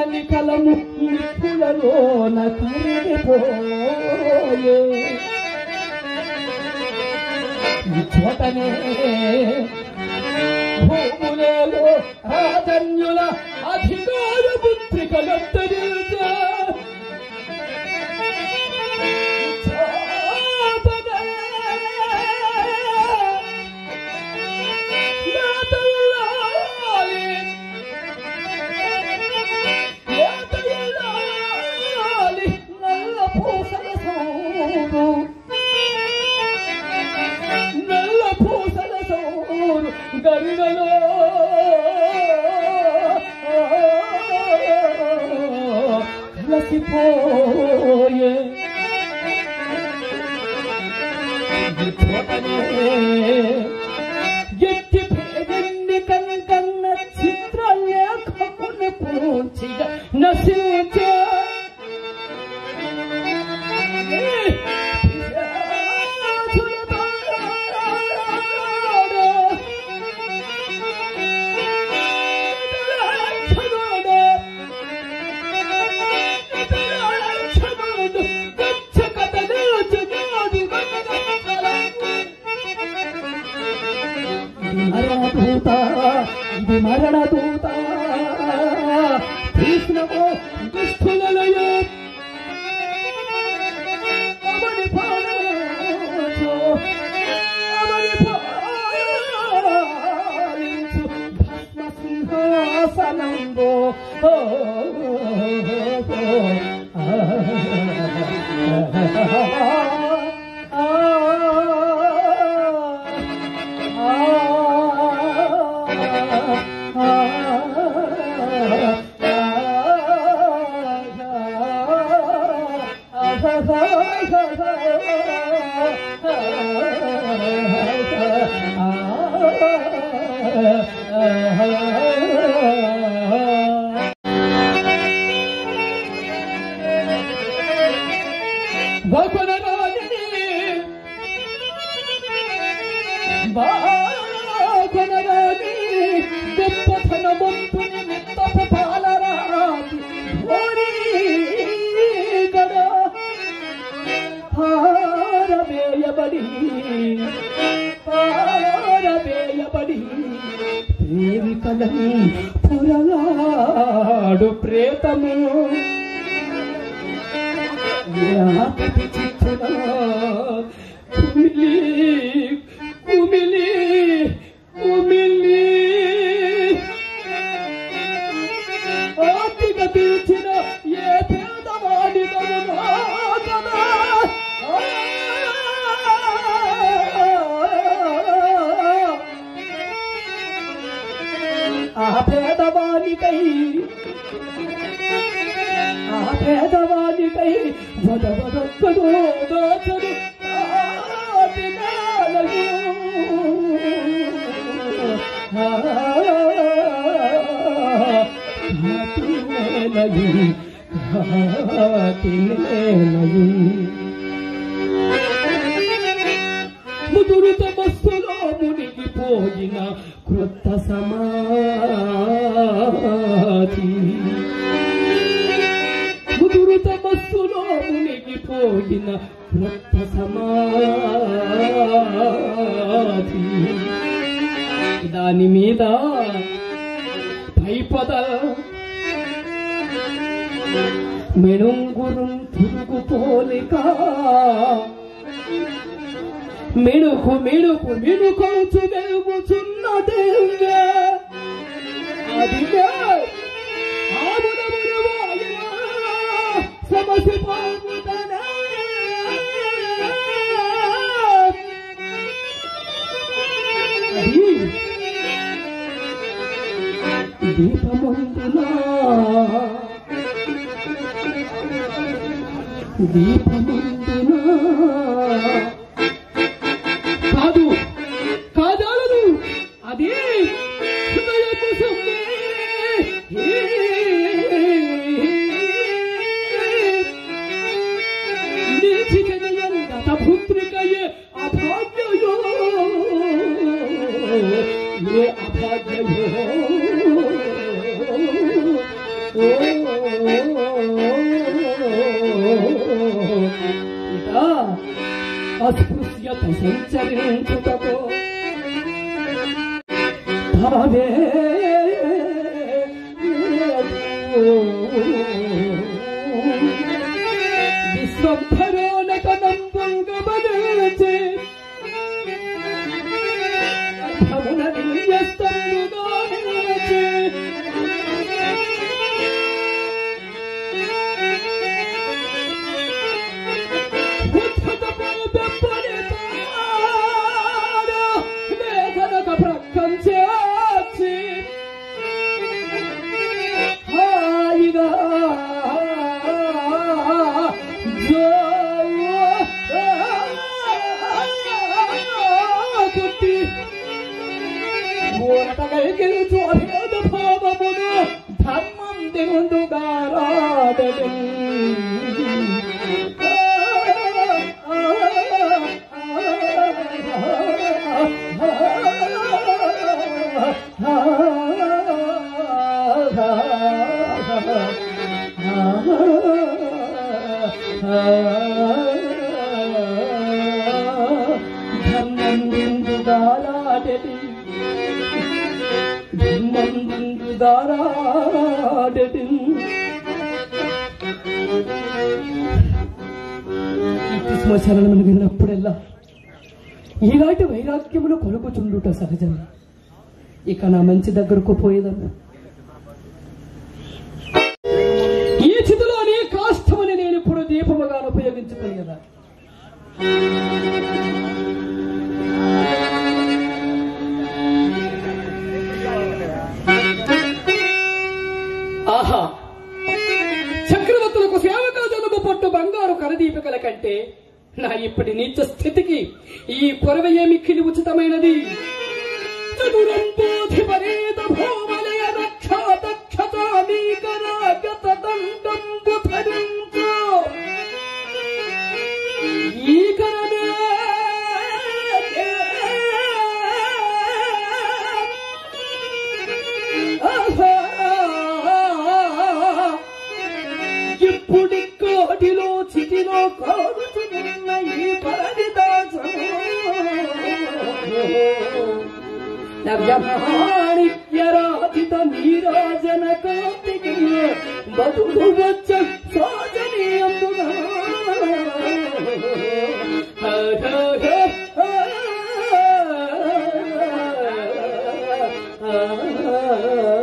కలము నిప్పులలోన కరిగిపోయే ఈ చోటనే భూములలో రాజన్యుల అధికార పుత్రికలంతరించే గరుడలో కలసిపోయే ఎట్టి పేదన్ని కన్న చిత్రలేఖకుని పూర్తిగా నశించే ఇది మరణ దూత కృష్ణకు దుష్టులయ అవని పాలించు భస్మ సింహాసనంబో పురలాడు ప్రేతము కుమిలి కుమిలి కుమిలి ఆర్తిగా తీర్చిన ఏ పేదవాడి ఆ పేదవానికై వదవదొక్కడు దోచడు ముదురు తమస్సులో మునిగిపోయిన క్రొత్త సమాధి ముదురు తమస్సులో మునిగిపోయిన క్రొత్త సమాధి దాని మీద పైపద మెణుంగురు తిరుగు పోలిక మిణుకు మిణుకు మిణుకొంచు వెలుగుచున్నదే అదిగే సమసి పోగుదనే దీపముందునా దీపముందునా కాదు కాదాలదు అది హృదయపు సొమ్మే నిలిచినయంగత పుత్రికయే అభాగ్యయో ఏ అభాగ్యయో ఓ సంచరించుటకు భావే విశ్వంభరోనకనం పొంగబలచే అర్థమున నియస్తముగాచే ప్రకంచేసి హాయిగా కొట్టి ఊరటగలిగిల్చు అభేద భావమును ధర్మం దిగుందుగా రాడదు ధర్మం దిందుగారాడది ధర్మం దిందుగారాడది శ్మశానమును విన్నప్పుడెల్లా ఈనాటి వైరాగ్యములు కొలుకుచుండుట సహజమే. ఇక నా మంచి దగ్గరకు పోయేదన్నా ఈ చితిలోని కాష్టమని నేను ఇప్పుడు దీపముగా ఉపయోగించుకుని కదా. ఆహా, చక్రవర్తులకు సేవకా జనము పట్టు బంగారు కరదీపికల కంటే నా ఇప్పటి నీచ స్థితికి ఈ కొరవ ఏమి కిలి ఉచితమైనది. చతురంబోధిపరేత భోమలయ రక్షాదక్షతానీకరాగత దండంబు ధరించు ఈ కరమే ఇప్పుడి కోటిలో చిటిలో కోరుతున్న ఈ పరదిదాసము నవ్యమాణిక్యరాజిత నీరాజన కాంతికి బదులు వచ్చ శోచనీయముగా ఆ